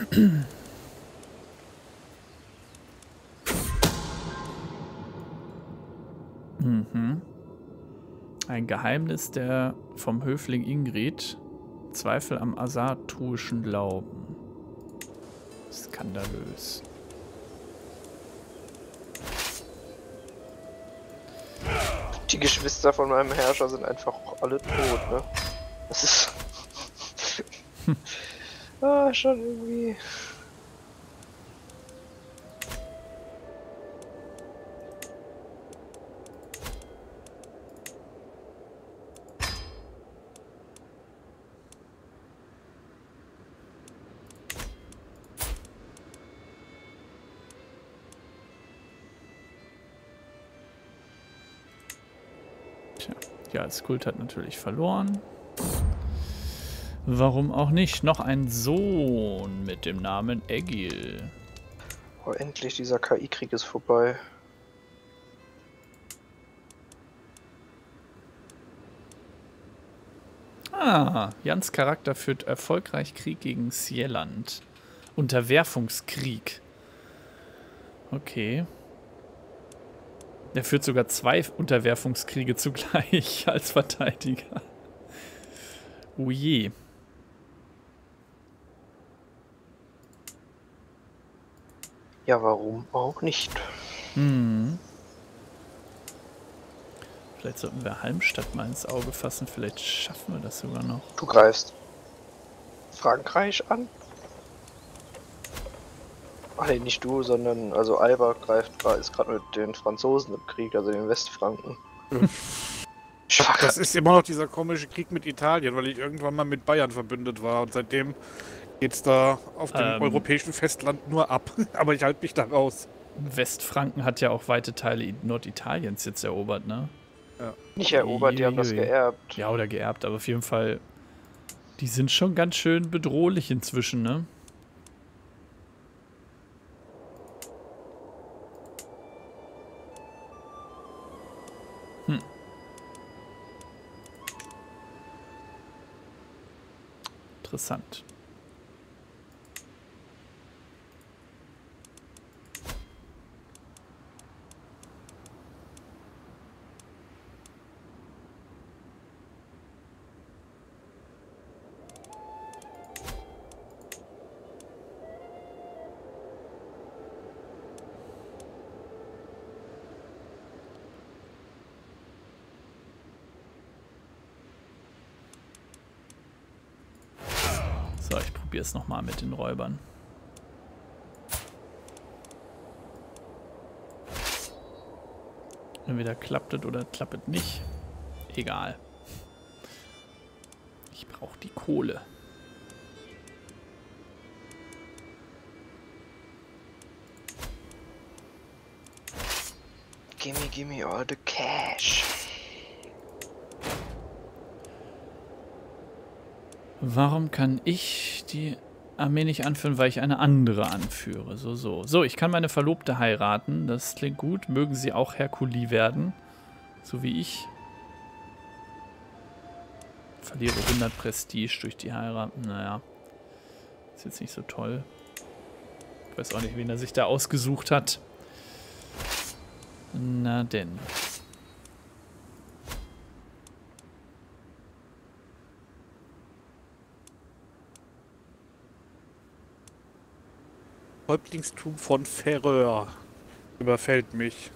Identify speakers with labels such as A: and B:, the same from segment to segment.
A: Mhm. Ein Geheimnis der vom Höfling Ingrid. Zweifel am asatruischen Glauben. Skandalös.
B: Die Geschwister von meinem Herrscher sind einfach auch alle tot, ne? Das ist... schon irgendwie...
A: Ja, das Kult hat natürlich verloren. Warum auch nicht? Noch ein Sohn mit dem Namen Egil.
B: Oh, endlich, dieser KI-Krieg ist vorbei.
A: Ah, Jans Charakter führt erfolgreich Krieg gegen Sieland. Unterwerfungskrieg. Okay. Der führt sogar 2 Unterwerfungskriege zugleich als Verteidiger. Oh je.
B: Ja, warum auch nicht?
A: Hm. Vielleicht sollten wir Halmstadt mal ins Auge fassen. Vielleicht schaffen wir das sogar noch.
B: Du greifst Frankreich an? Ach nee, nicht du, sondern also Alba ist gerade mit den Franzosen im Krieg, also den Westfranken.
C: Das ist immer noch dieser komische Krieg mit Italien, weil ich irgendwann mal mit Bayern verbündet war und seitdem geht's da auf dem europäischen Festland nur ab. Aber ich halte mich da raus.
A: Westfranken hat ja auch weite Teile Norditaliens jetzt erobert, ne?
B: Ja. Nicht erobert, die haben das geerbt.
A: Ja, oder geerbt, aber auf jeden Fall, die sind schon ganz schön bedrohlich inzwischen, ne? Interessant. So, ich probiere es nochmal mit den Räubern. Entweder klappt es oder klappt es nicht. Egal. Ich brauche die Kohle.
B: Gimme all the cash.
A: Warum kann ich die Armee nicht anführen, weil ich eine andere anführe? So, ich kann meine Verlobte heiraten. Das klingt gut. Mögen sie auch Herkuli werden. So wie ich. Verliere 100 Prestige durch die Heirat. Naja. Ist jetzt nicht so toll. Ich weiß auch nicht, wen er sich da ausgesucht hat. Na denn.
C: Häuptlingstum von Färöer überfällt mich.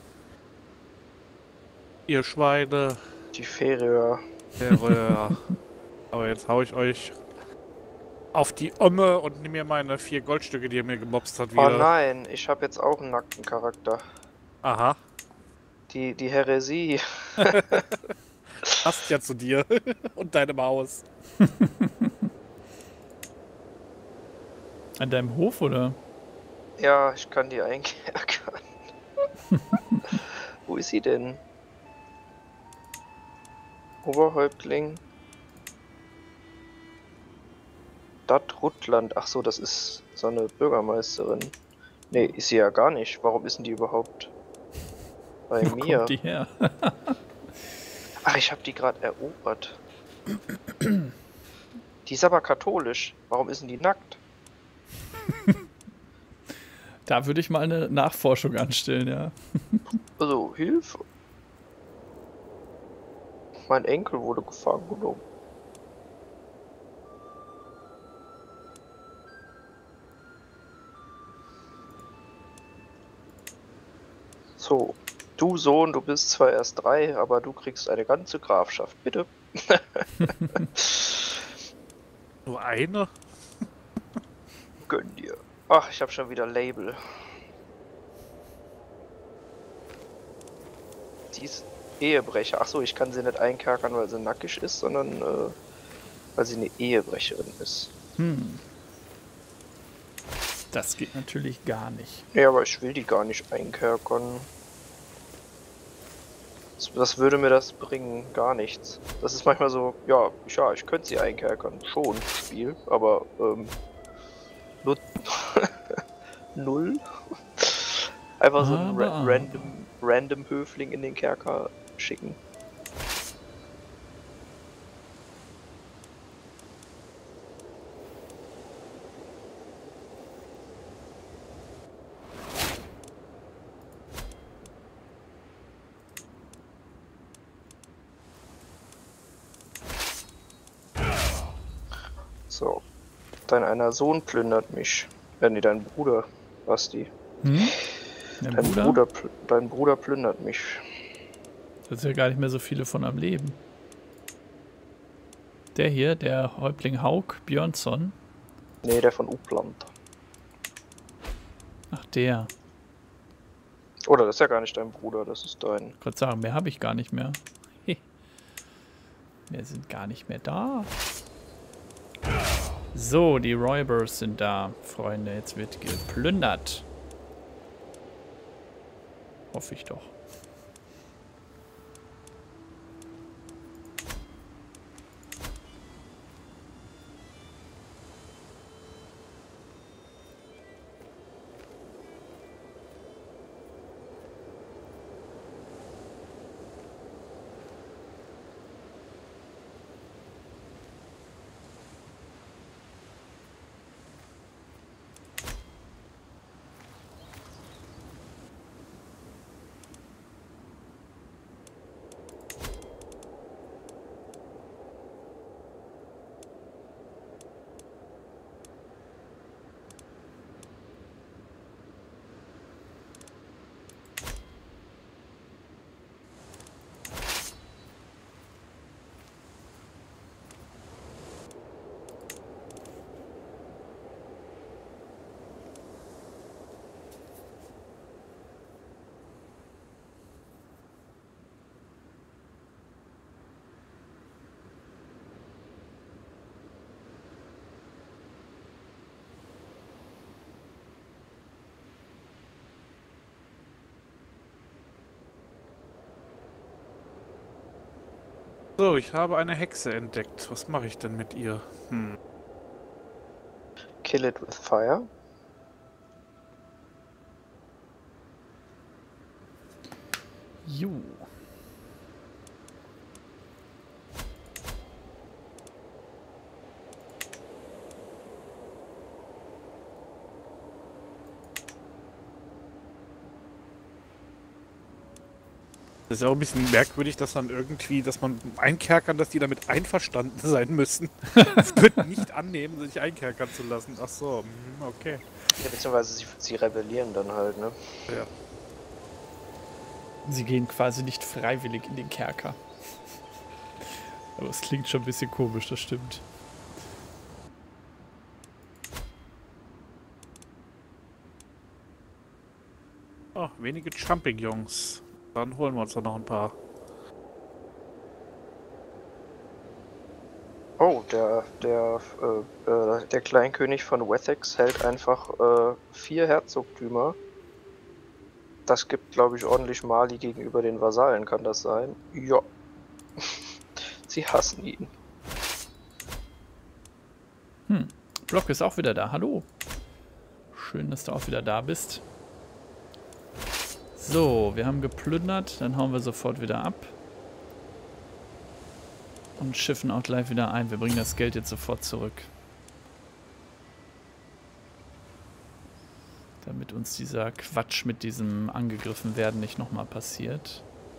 C: Ihr Schweine.
B: Die Färöer.
C: Färöer. Aber jetzt hau ich euch auf die Omme und nimm mir meine 4 Goldstücke, die ihr mir gemobst hat, wieder.
B: Oh nein, ich habe jetzt auch einen nackten Charakter.
C: Aha.
B: Die Häresie.
C: Passt ja zu dir und deinem Haus.
A: An deinem Hof, oder?
B: Ja, ich kann die einkerkern. Wo ist sie denn? Oberhäuptling. Stadt Ruttland. Ach so, das ist so eine Bürgermeisterin. Nee, ist sie ja gar nicht. Warum ist denn die überhaupt bei
A: Wo
B: mir?
A: kommt die her?
B: Ach, ich habe die gerade erobert. Die ist aber katholisch. Warum ist denn die nackt?
A: Da würde ich mal eine Nachforschung anstellen, ja.
B: Also, Hilfe. Mein Enkel wurde gefangen genommen. So, du Sohn, du bist zwar erst 3, aber du kriegst eine ganze Grafschaft, bitte.
C: Nur eine?
B: Gönn dir. Ach, ich habe schon wieder Label. Die ist Ehebrecher. Ach so, ich kann sie nicht einkerkern, weil sie nackig ist, sondern weil sie eine Ehebrecherin ist.
A: Das geht natürlich gar nicht.
B: Ja, aber ich will die gar nicht einkerkern. Was würde mir das bringen? Gar nichts. Das ist manchmal so, ja, ich könnte sie einkerkern. Schon, Spiel, aber nur 0. Einfach so einen random Höfling in den Kerker schicken. So, dein einer Sohn plündert mich. Nee, dein Bruder, Basti. Dein Bruder plündert mich.
A: Da sind ja gar nicht mehr so viele von am Leben. Der hier, der Häuptling Hauk Björnsson.
B: Nee, der von Upland.
A: Ach, der.
B: Oder das ist ja gar nicht dein Bruder, das ist dein...
A: Ich wollte sagen, mehr habe ich gar nicht mehr. Mehr sind gar nicht mehr da. So, die Räubers sind da, Freunde. Jetzt wird geplündert. Hoffe ich doch.
C: So, ich habe eine Hexe entdeckt. Was mache ich denn mit ihr?
B: Kill it with fire.
A: Jo.
C: Das ist auch ein bisschen merkwürdig, dass dann irgendwie, dass man einkerkern, dass die damit einverstanden sein müssen. Das könnten nicht annehmen, sich einkerkern zu lassen. Ach so, okay.
B: Ja, beziehungsweise sie rebellieren dann halt, ne?
C: Ja.
A: Sie gehen quasi nicht freiwillig in den Kerker. Aber es klingt schon ein bisschen komisch, das stimmt.
C: Oh, wenige Champignons. Dann holen wir uns doch noch ein paar.
B: Oh, der Kleinkönig von Wessex hält einfach 4 Herzogtümer. Das gibt, glaube ich, ordentlich Mali gegenüber den Vasallen, kann das sein? Ja. Sie hassen ihn.
A: Block ist auch wieder da. Hallo. Schön, dass du auch wieder da bist. So, wir haben geplündert. Dann hauen wir sofort wieder ab. Und schiffen auch gleich wieder ein. Wir bringen das Geld jetzt sofort zurück. Damit uns dieser Quatsch mit diesem angegriffen werden nicht nochmal passiert.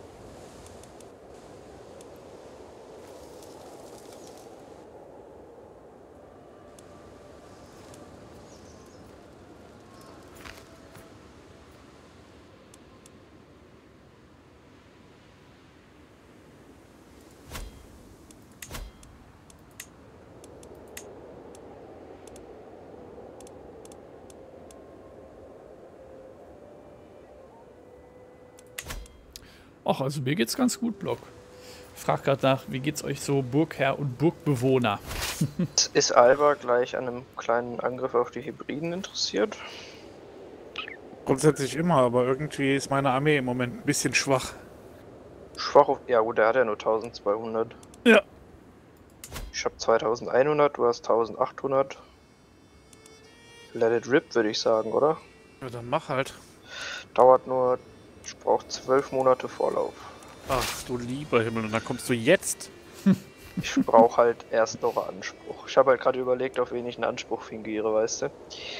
A: Ach, also mir geht's ganz gut, Block. Ich frage gerade nach, wie geht's euch so Burgherr und Burgbewohner?
B: Ist Alba gleich an einem kleinen Angriff auf die Hybriden interessiert?
C: Grundsätzlich immer, aber irgendwie ist meine Armee im Moment ein bisschen schwach.
B: Schwach auf... Ja gut, der hat ja nur 1200.
C: Ja.
B: Ich habe 2100, du hast 1800. Let it rip, würde ich sagen, oder?
C: Ja, dann mach halt.
B: Dauert nur... Ich brauche 12 Monate Vorlauf.
C: Ach du lieber Himmel, und dann kommst du jetzt?
B: Ich brauche halt erst noch einen Anspruch. Ich habe halt gerade überlegt, auf wen ich einen Anspruch fingiere, weißt du?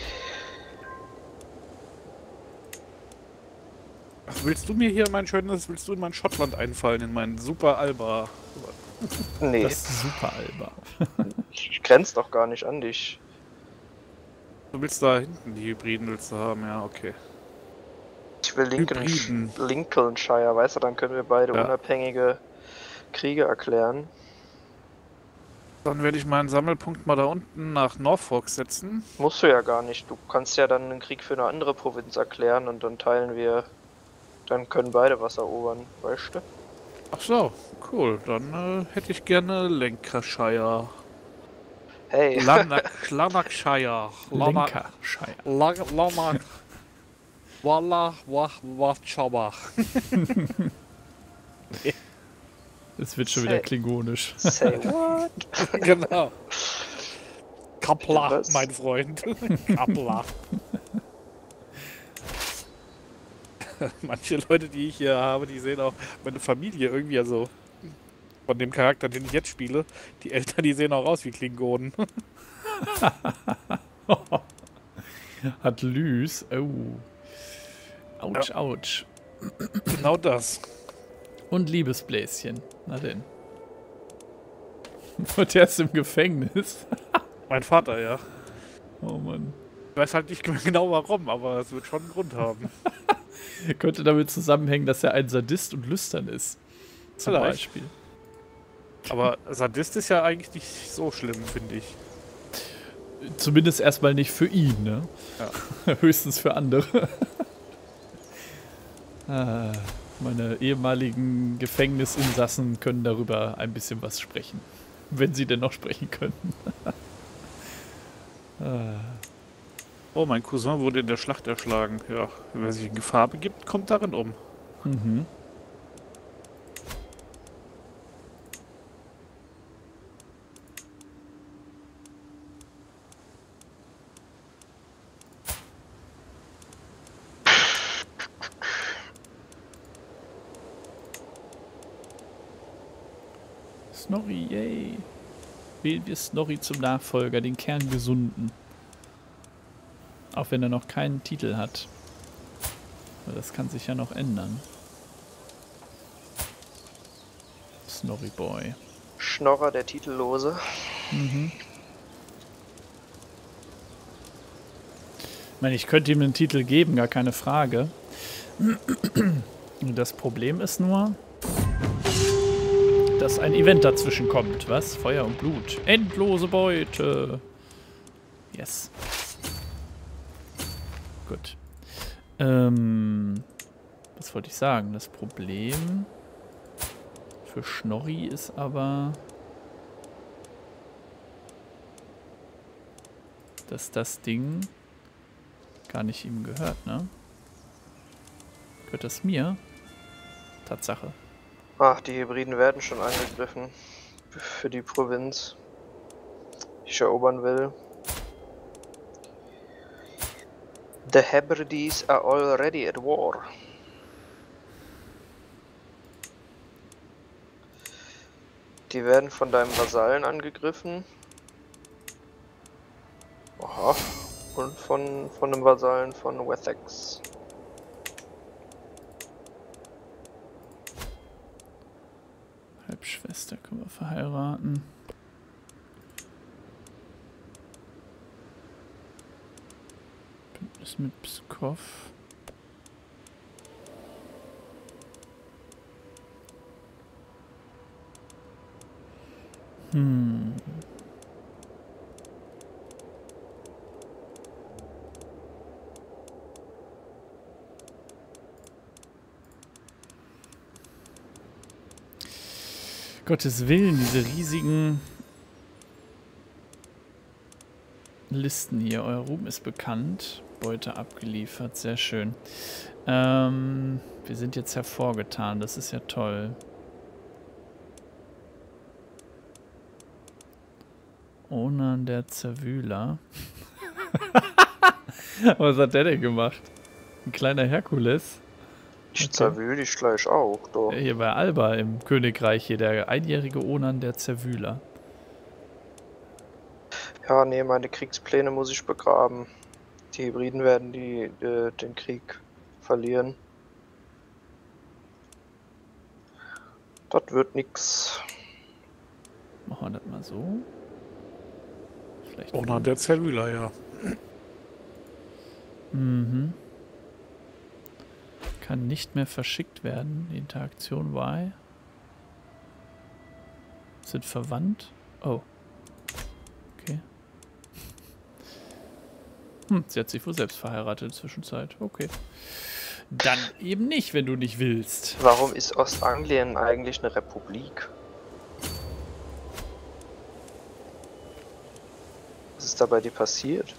C: Ach, willst du in mein Schottland einfallen, in meinen super Alba?
B: Nee,
A: Das ist super Alba.
B: ich grenze doch gar nicht an dich.
C: Du willst da hinten die Hybriden willst du haben, ja, okay.
B: Ich will
C: Hybriden.
B: Lincolnshire, weißt du, dann können wir beide
C: Ja.
B: unabhängige Kriege erklären.
C: Dann werde ich meinen Sammelpunkt mal da unten nach Norfolk setzen.
B: Musst du ja gar nicht. Du kannst ja dann einen Krieg für eine andere Provinz erklären und dann teilen wir... Dann können beide was erobern, weißt du?
C: Ach so, cool. Dann hätte ich gerne Lancashire.
B: Hey,
C: Lanarkshire.
A: Lenkershire.
C: Lanark. Walla, wach, chabach.
A: Es wird schon wieder klingonisch.
B: say what?
C: Genau. Kapla,
B: Was?
C: mein Freund. Kapla. Manche Leute, die ich hier habe, die sehen auch meine Familie irgendwie, also von dem Charakter, den ich jetzt spiele, die Eltern, die sehen auch aus wie Klingonen.
A: Hat Lys. Oh. Autsch, autsch.
C: Genau das.
A: Und Liebesbläschen. Na denn. Und der ist im Gefängnis.
C: Mein Vater, ja.
A: Oh Mann.
C: Ich weiß halt nicht genau warum, aber es wird schon einen Grund haben.
A: Könnte damit zusammenhängen, dass er ein Sadist und lüstern ist. Zum
C: Vielleicht.
A: Beispiel.
C: Aber Sadist ist ja eigentlich nicht so schlimm, finde ich.
A: Zumindest erstmal nicht für ihn, ne?
C: Ja.
A: Höchstens für andere. Meine ehemaligen Gefängnisinsassen können darüber ein bisschen was sprechen. Wenn sie denn noch sprechen können.
C: Oh, mein Cousin wurde in der Schlacht erschlagen. Ja, wer sich in Gefahr begibt, kommt darin um.
A: Mhm. Snorri, yay. Wählen wir Snorri zum Nachfolger, den Kerngesunden. Auch wenn er noch keinen Titel hat. Aber das kann sich ja noch ändern. Snorri Boy.
B: Schnorrer, der Titellose.
A: Mhm. Ich meine, ich könnte ihm einen Titel geben, gar keine Frage. Das Problem ist nur, dass ein Event dazwischen kommt. Was? Feuer und Blut. Endlose Beute. Yes. Gut. Was wollte ich sagen? Das Problem für Snorri ist aber, dass das Ding gar nicht ihm gehört, ne? Gehört das mir? Tatsache.
B: Ach, die Hybriden werden schon angegriffen. Für die Provinz, die ich erobern will. The Hebrides are already at war. Die werden von deinem Vasallen angegriffen. Aha. Und von einem Vasallen von Wessex.
A: Halbschwester können wir verheiraten. Bündnis mit Pskov. Gottes Willen, diese riesigen Listen hier. Euer Ruhm ist bekannt. Beute abgeliefert, sehr schön. Wir sind jetzt hervorgetan, das ist ja toll. Onan der Zerwühler. Was hat der denn gemacht? Ein kleiner Herkules.
B: Ich zerwühle dich gleich auch, doch.
A: Hier bei Alba im Königreich, hier der einjährige Onan der Zerwühler.
B: Ja, nee, meine Kriegspläne muss ich begraben. Die Hybriden werden den Krieg verlieren. Das wird nix.
A: Machen wir das mal so. Vielleicht
C: Onan der Zerwühler, ja.
A: Mhm. Kann nicht mehr verschickt werden. Die Interaktion Y. Sind verwandt. Oh. Okay. Sie hat sich wohl selbst verheiratet in der Zwischenzeit. Okay. Dann eben nicht, wenn du nicht willst.
B: Warum ist Ostanglien eigentlich eine Republik? Was ist da bei dir passiert?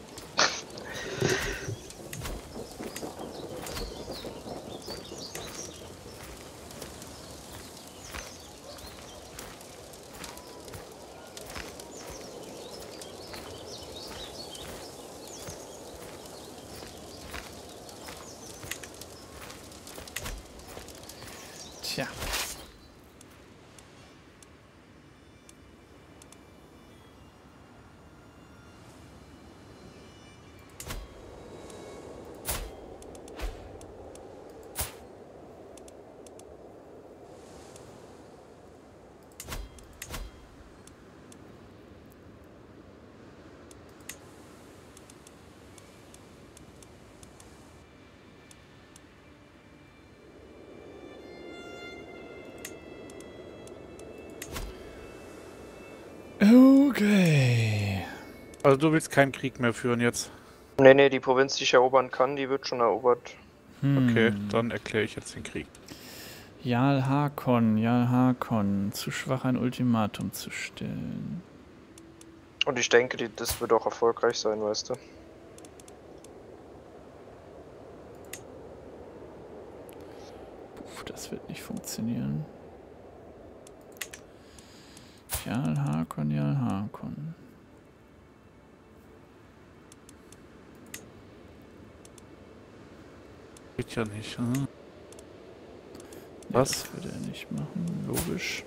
A: Tja. Okay.
C: Also du willst keinen Krieg mehr führen jetzt.
B: Nee, die Provinz, die ich erobern kann, die wird schon erobert.
C: Okay, dann erkläre ich jetzt den Krieg.
A: Jarl Hakon, zu schwach ein Ultimatum zu stellen.
B: Und ich denke, das wird auch erfolgreich sein, weißt du.
A: Puh, das wird nicht funktionieren. Jarl Hakon.
C: Geht ja nicht, hm?
A: Nee,
C: Was?
A: das würde er nicht machen, logisch.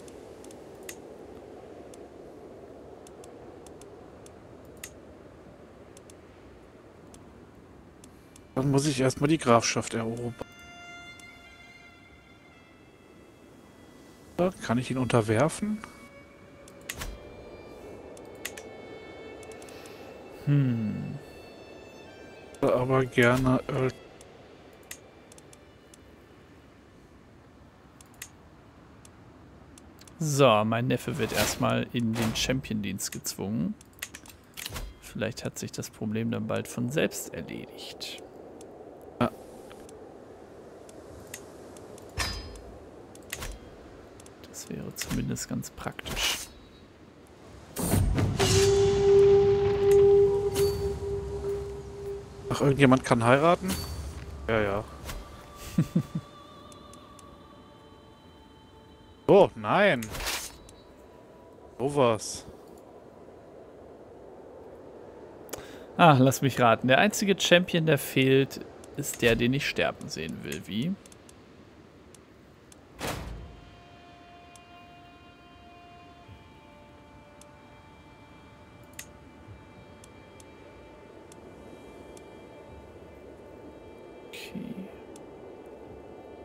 C: Dann muss ich erstmal die Grafschaft erobern. Kann ich ihn unterwerfen? Aber gerne.
A: So, mein Neffe wird erstmal in den Champion-Dienst gezwungen. Vielleicht hat sich das Problem dann bald von selbst erledigt.
C: Ja.
A: Das wäre zumindest ganz praktisch.
C: Ach, irgendjemand kann heiraten? Ja, ja. Oh, nein. Sowas.
A: Ah, lass mich raten. Der einzige Champion, der fehlt, ist der, den ich sterben sehen will. Wie?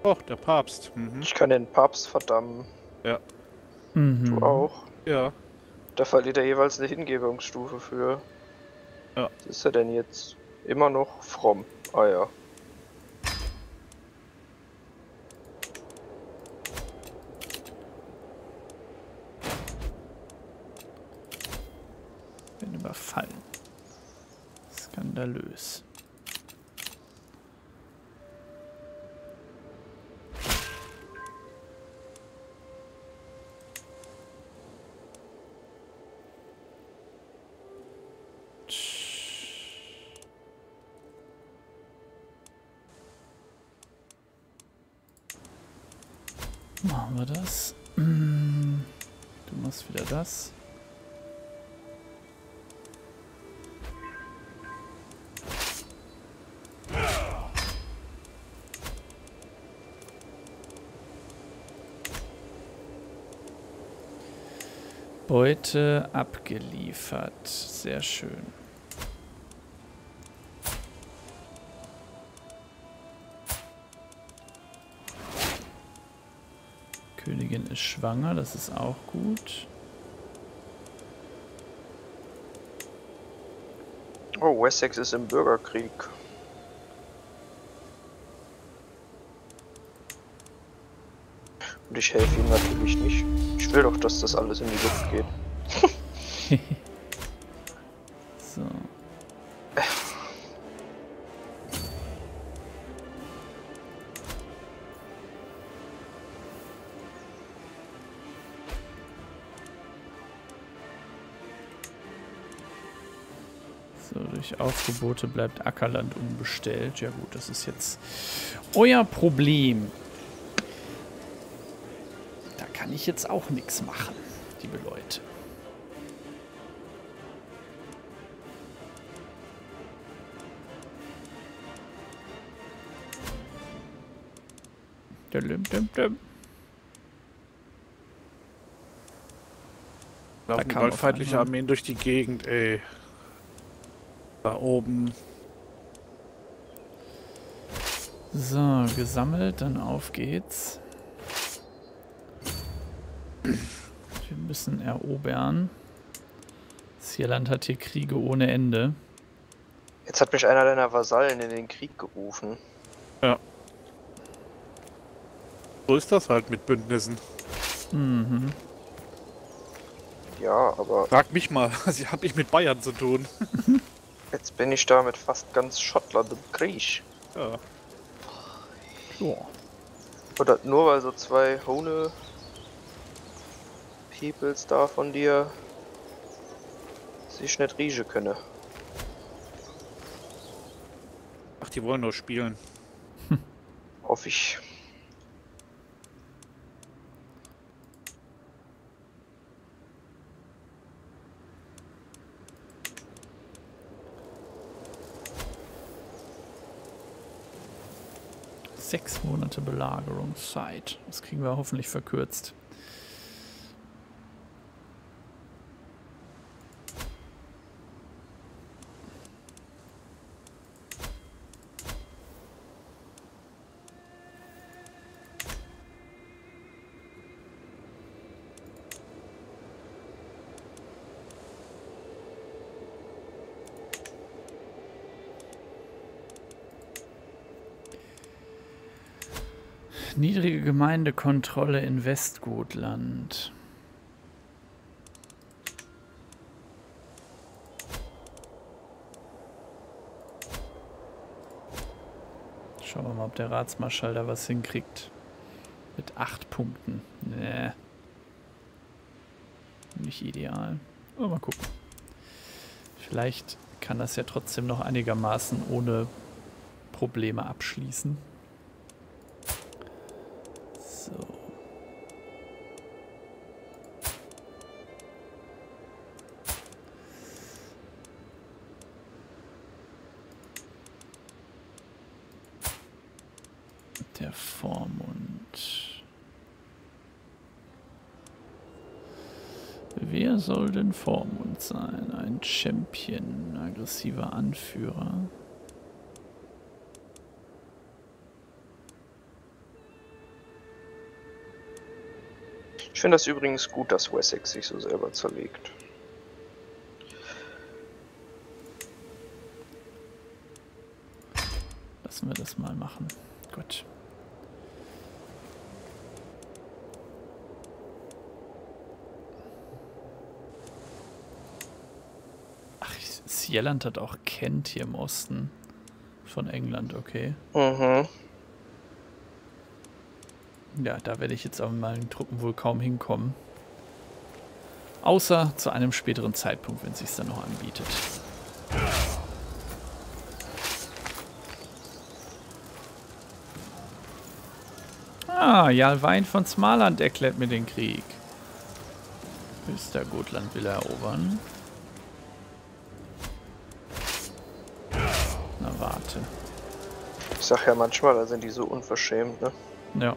C: Oh, der Papst. Mhm.
B: Ich kann den Papst verdammen.
C: Ja.
A: Mhm.
B: Du auch.
C: Ja.
B: Da verliert er jeweils eine Hingebungsstufe für.
C: Ja.
B: Was ist er denn jetzt? Immer noch fromm. Ah ja.
A: Bin überfallen. Skandalös. Machen wir das. Du machst wieder das. Beute abgeliefert. Sehr schön. Königin ist schwanger, das ist auch gut.
B: Oh, Wessex ist im Bürgerkrieg. Und ich helfe ihm natürlich nicht. Ich will doch, dass das alles in die Luft geht.
A: So. So, durch Aufgebote bleibt Ackerland unbestellt. Ja gut, das ist jetzt euer Problem. Da kann ich jetzt auch nichts machen, liebe Leute.
C: Da
A: kam
C: laufen
A: auf
C: feindliche
A: einmal-
C: Armeen durch die Gegend, ey. Da oben.
A: So, gesammelt, dann auf geht's. Wir müssen erobern. Das Land hat hier Kriege ohne Ende.
B: Jetzt hat mich einer deiner Vasallen in den Krieg gerufen.
C: Ja. So ist das halt mit Bündnissen.
A: Mhm.
B: Ja, aber
C: Frag mich mal, sie hat nicht mit Bayern zu tun.
B: jetzt bin ich da mit fast ganz Schottland im Krieg.
C: Ja.
A: Ja.
B: Oder nur weil so zwei Hone Peoples da von dir sich nicht riechen können.
C: Ach, die wollen nur spielen.
B: Hoffe ich.
A: Sechs Monate Belagerungszeit. Das kriegen wir hoffentlich verkürzt. Niedrige Gemeindekontrolle in Westgotland. Schauen wir mal, ob der Ratsmarschall da was hinkriegt. Mit 8 Punkten. Nee. Nicht ideal. Aber mal gucken. Vielleicht kann das ja trotzdem noch einigermaßen ohne Probleme abschließen. So. Der Vormund. Wer soll denn Vormund sein? Ein Champion, aggressiver Anführer.
B: finde das übrigens gut, dass Wessex sich so selber zerlegt.
A: Lassen wir das mal machen. Gut. Ach, Sjælland hat auch Kent hier im Osten von England, okay.
B: Mhm.
A: Ja, da werde ich jetzt auch mit meinen Truppen wohl kaum hinkommen. Außer zu einem späteren Zeitpunkt, wenn es sich dann noch anbietet. Ah, Jarl Wein von Smaland erklärt mir den Krieg. Östergotland will er erobern. Na, warte.
B: Ich sag ja manchmal, da sind die so unverschämt, ne?
A: Ja.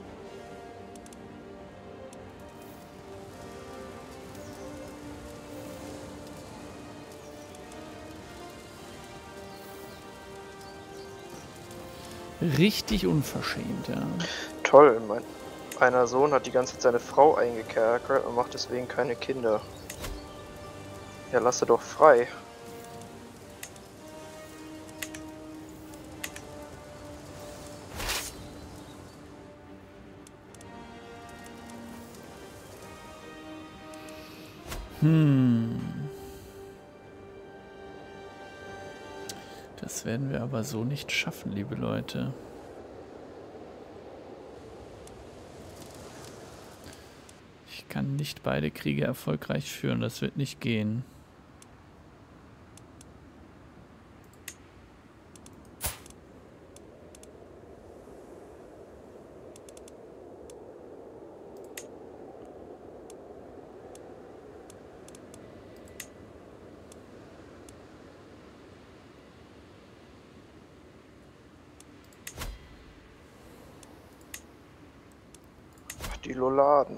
A: Richtig unverschämt, ja.
B: Toll, mein einer Sohn hat die ganze Zeit seine Frau eingekerkert und macht deswegen keine Kinder. Ja, lasse doch frei.
A: Das werden wir aber so nicht schaffen, liebe Leute. Ich kann nicht beide Kriege erfolgreich führen, das wird nicht gehen.
B: Die Loladen.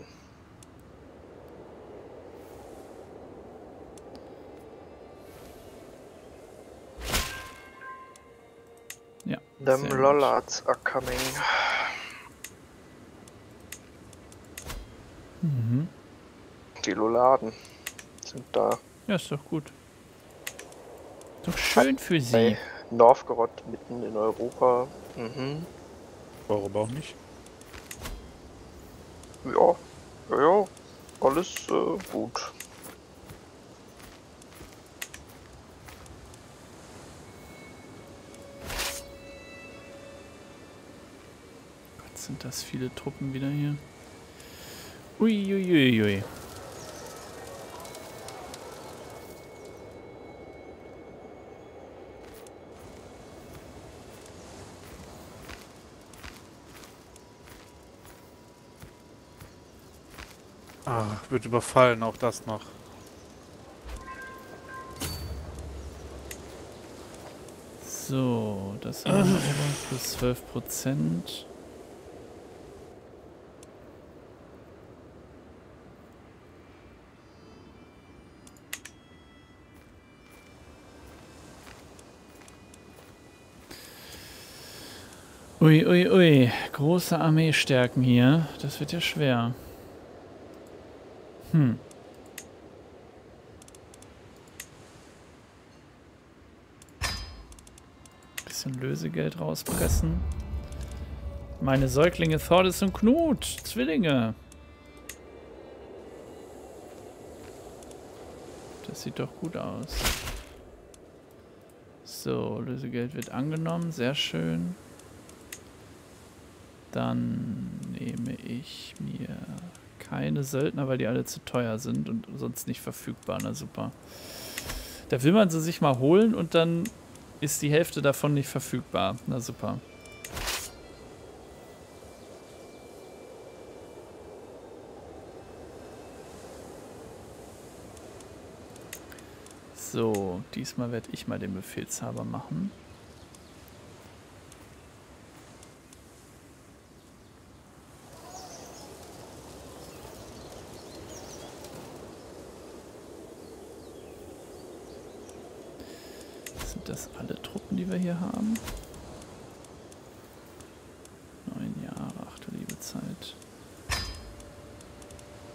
A: Ja.
B: Them
A: sehr gut.
B: Lollards are coming.
A: Mhm.
B: Die Loladen sind da.
A: Ja, ist doch gut. Doch schön für Sie.
B: Hey, Novgorod mitten in Europa. Mhm.
C: Warum auch nicht?
B: Ja, ja, alles gut.
A: Gott, sind das viele Truppen wieder hier. Uiuiuiui.
C: Ah, wird überfallen, auch das noch.
A: So, das haben wir plus 12%. Ui, ui, ui. Große Armeestärken hier. Das wird ja schwer. Bisschen Lösegeld rauspressen. Meine Säuglinge Thordis und Knut. Zwillinge. Das sieht doch gut aus. So, Lösegeld wird angenommen. Sehr schön. Dann nehme ich mir keine Söldner, weil die alle zu teuer sind und sonst nicht verfügbar. Na super. Da will man sie sich mal holen und dann ist die Hälfte davon nicht verfügbar. Na super. So, diesmal werde ich mal den Befehlshaber machen. Sind das alle Truppen, die wir hier haben? 9 Jahre, ach du liebe Zeit.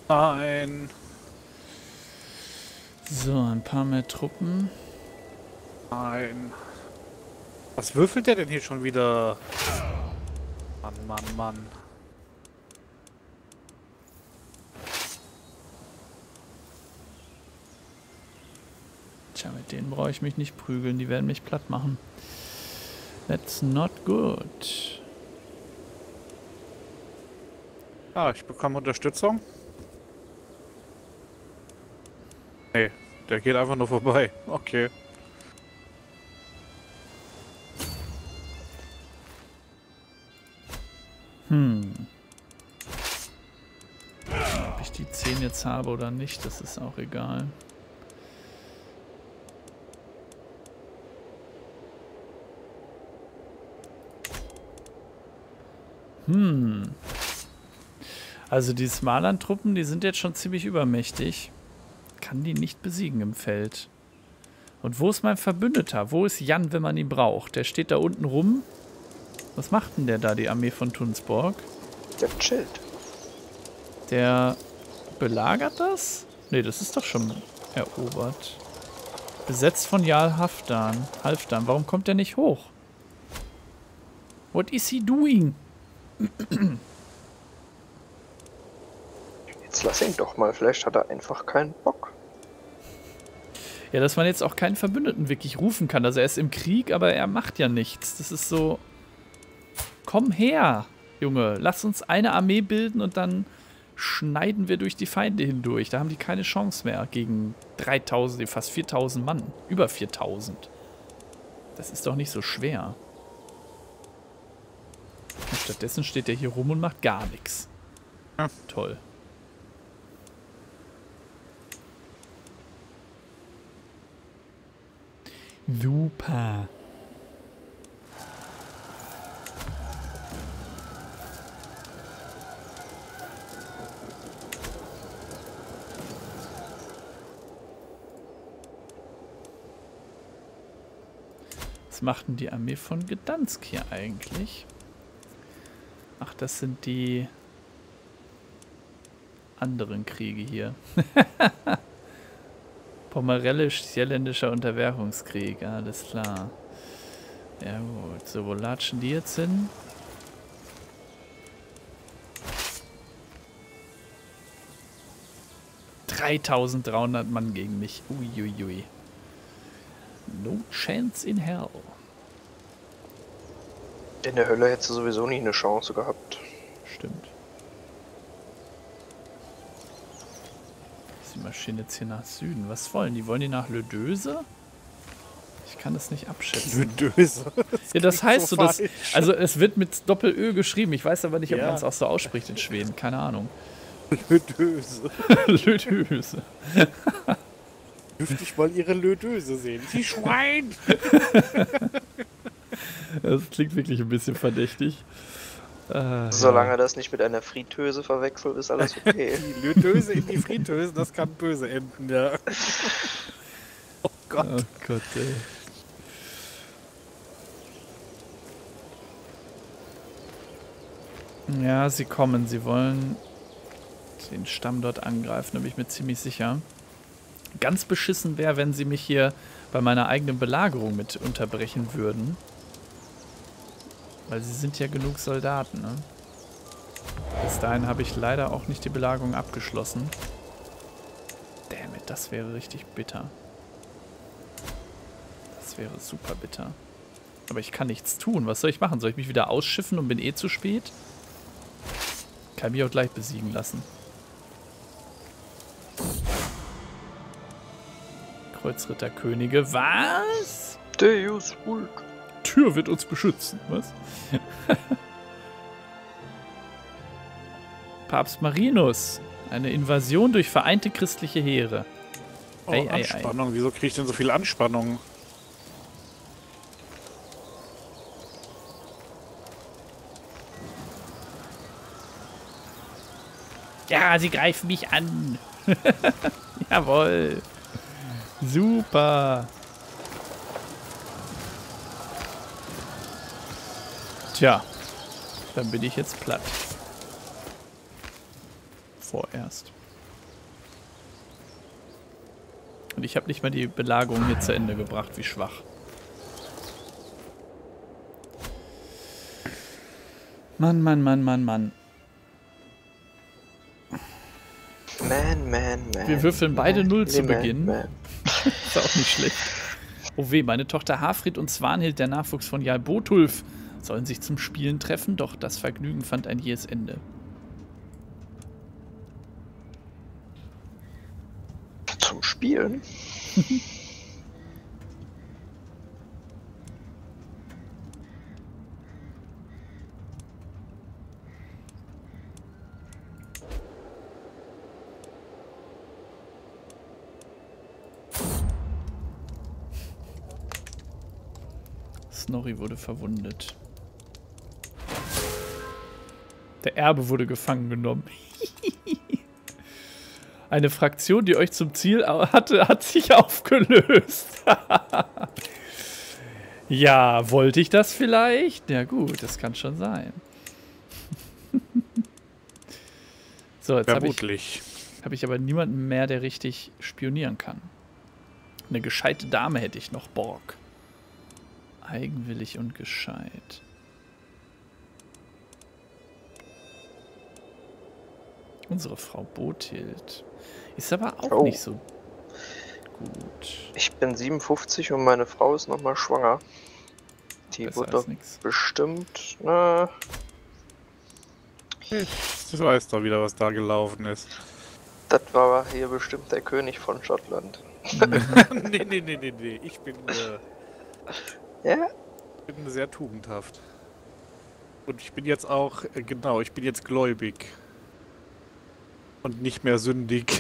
C: Nein.
A: So, ein paar mehr Truppen.
C: Nein. Was würfelt der denn hier schon wieder? Mann, Mann, Mann.
A: Tja, mit denen brauche ich mich nicht prügeln. Die werden mich platt machen. That's not good.
C: Ah, ich bekomme Unterstützung. Nee, der geht einfach nur vorbei. Okay.
A: Ob ich die 10 jetzt habe oder nicht, das ist auch egal. Also die Smalan-Truppen, die sind jetzt schon ziemlich übermächtig. Kann die nicht besiegen im Feld. Und wo ist mein Verbündeter? Wo ist Jan, wenn man ihn braucht? Der steht da unten rum. Was macht denn der da, die Armee von Tunsborg?
B: Der chillt.
A: Der belagert das? Ne, das ist doch schon erobert. Besetzt von Jarl Halfdan. Warum kommt der nicht hoch? What is he doing?
B: Jetzt lass ihn doch mal. Vielleicht hat er einfach keinen Bock.
A: Ja, dass man jetzt auch keinen Verbündeten wirklich rufen kann. Also er ist im Krieg, aber er macht ja nichts. Das ist so... Komm her, Junge. Lass uns eine Armee bilden und dann schneiden wir durch die Feinde hindurch. Da haben die keine Chance mehr gegen 3000, fast 4000 Mann. Über 4000. Das ist doch nicht so schwer. Und stattdessen steht er hier rum und macht gar nichts.
C: Ja.
A: Toll. Super. Was macht denn die Armee von Gdansk hier eigentlich? Ach, das sind die anderen Kriege hier. Pomerellisch-Jelländischer Unterwerfungskrieg, alles klar. Ja gut, so wo latschen die jetzt hin? $3.300 Mann gegen mich. Uiuiui. No chance in hell.
B: In der Hölle hättest du sowieso nie eine Chance gehabt.
A: Stimmt. Sie marschieren jetzt hier nach Süden. Was wollen die? Wollen die nach Le Döse? Ich kann das nicht abschätzen.
C: Le Döse.
A: Ja, das heißt so, dass,
C: falsch.
A: also es wird mit Doppel-Ö geschrieben. Ich weiß aber nicht, ob
C: Ja.
A: man es auch so ausspricht in Schweden. Keine Ahnung.
C: Le Döse.
A: Le Döse.
C: Dürfte ich mal ihre Le Döse sehen. Die Schwein!
A: Das klingt wirklich ein bisschen verdächtig.
B: Solange das nicht mit einer Fritteuse verwechselt, ist alles okay.
C: Die Le Döse in die Fritteuse, das kann böse enden, ja. Oh Gott.
A: Oh Gott, ey. Ja, sie kommen. Sie wollen den Stamm dort angreifen, da bin ich mir ziemlich sicher. Ganz beschissen wäre, wenn sie mich hier bei meiner eigenen Belagerung mit unterbrechen würden. Weil sie sind ja genug Soldaten, ne? Bis dahin habe ich leider auch nicht die Belagerung abgeschlossen. Damn it, das wäre richtig bitter. Das wäre super bitter. Aber ich kann nichts tun. Was soll ich machen? Soll ich mich wieder ausschiffen und bin eh zu spät? Kann mich auch gleich besiegen lassen. Kreuzritterkönige. Was?
B: Deus Vult.
A: Tür wird uns beschützen. Was? Papst Marinus. Eine Invasion durch vereinte christliche Heere.
C: Oh,
A: Ei, ei, ei.
C: Anspannung. Wieso kriege ich denn so viel Anspannung?
A: Ja, sie greifen mich an. Jawohl. Super. Tja, dann bin ich jetzt platt. Vorerst. Und ich habe nicht mal die Belagerung hier zu Ende gebracht. Wie schwach. Mann, Mann, Mann, Mann, Mann.
B: Man.
A: Wir würfeln beide 0 zu Beginn.
B: Man.
A: Ist auch nicht schlecht. Oh weh, meine Tochter Hafrid und Swanhild, der Nachwuchs von Jarl Botulf, sollen sich zum Spielen treffen, doch das Vergnügen fand ein jähes Ende.
B: Zum Spielen?
A: Snorri wurde verwundet. Der Erbe wurde gefangen genommen. Eine Fraktion, die euch zum Ziel hatte, hat sich aufgelöst. Ja, wollte ich das vielleicht? Ja gut, das kann schon sein. So, jetzt habe ich aber niemanden mehr, der richtig spionieren kann. Eine gescheite Dame hätte ich noch, Borg. Eigenwillig und gescheit. Unsere Frau Bothild. Ist aber auch nicht so gut.
B: Ich bin 57 und meine Frau ist nochmal schwanger. Die
A: Besser
B: wird
A: als
B: doch
A: nix.
B: bestimmt... Na,
C: Ich weiß doch wieder, was da gelaufen ist.
B: das war hier bestimmt der König von Schottland.
C: Nee. Ich bin
B: Ja?
C: sehr tugendhaft. Und ich bin jetzt auch, genau, ich bin jetzt gläubig. Und nicht mehr sündig.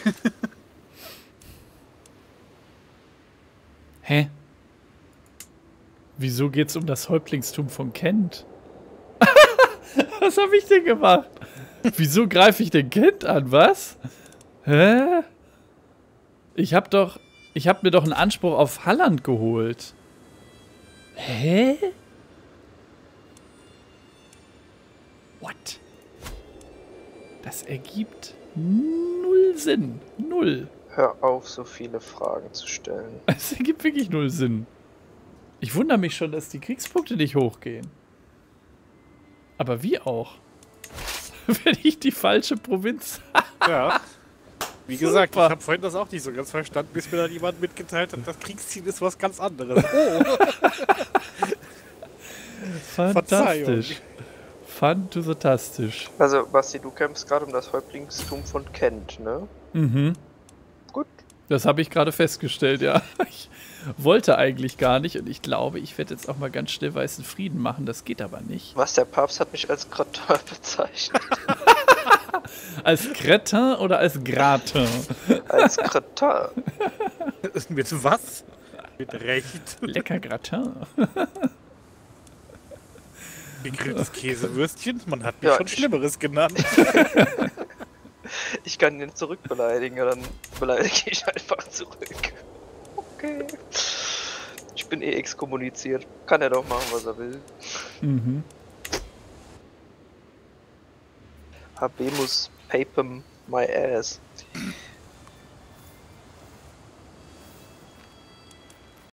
A: Hä? Wieso geht's um das Häuptlingstum von Kent? Was habe ich denn gemacht? Wieso greife ich den Kent an, was? Hä? Ich hab mir doch einen Anspruch auf Halland geholt. Hä? What? Das ergibt null Sinn. Null.
B: Hör auf, so viele Fragen zu stellen.
A: Es ergibt wirklich null Sinn. Ich wundere mich schon, dass die Kriegspunkte nicht hochgehen. Aber wie auch? Wenn ich die falsche Provinz...
C: Ja. Wie gesagt, ich habe vorhin das auch nicht so ganz verstanden, bis mir dann jemand mitgeteilt hat, das Kriegsziel ist was ganz anderes. Oh!
A: Fantastisch. Fantastisch.
B: Also, Basti, du kämpfst gerade um das Häuptlingstum von Kent, ne?
A: Mhm.
B: Gut.
A: Das habe ich gerade festgestellt, ja. Ich wollte eigentlich gar nicht und ich glaube, ich werde jetzt auch mal ganz schnell weißen Frieden machen. Das geht aber nicht.
B: Was, der Papst hat mich als Kretin bezeichnet.
A: Als Cretin oder als Gratin?
B: Als Kretin.
C: Mit was? Mit Recht.
A: Lecker Gratin.
C: Gegrilltes Käsewürstchen? Man hat mich
B: Ja,
C: schon Schlimmeres genannt.
B: Ich kann ihn zurückbeleidigen, ja, dann beleidige ich einfach zurück. Okay. Ich bin eh exkommuniziert. Kann er doch machen, was er will.
A: Mhm.
B: Habemus papem my ass.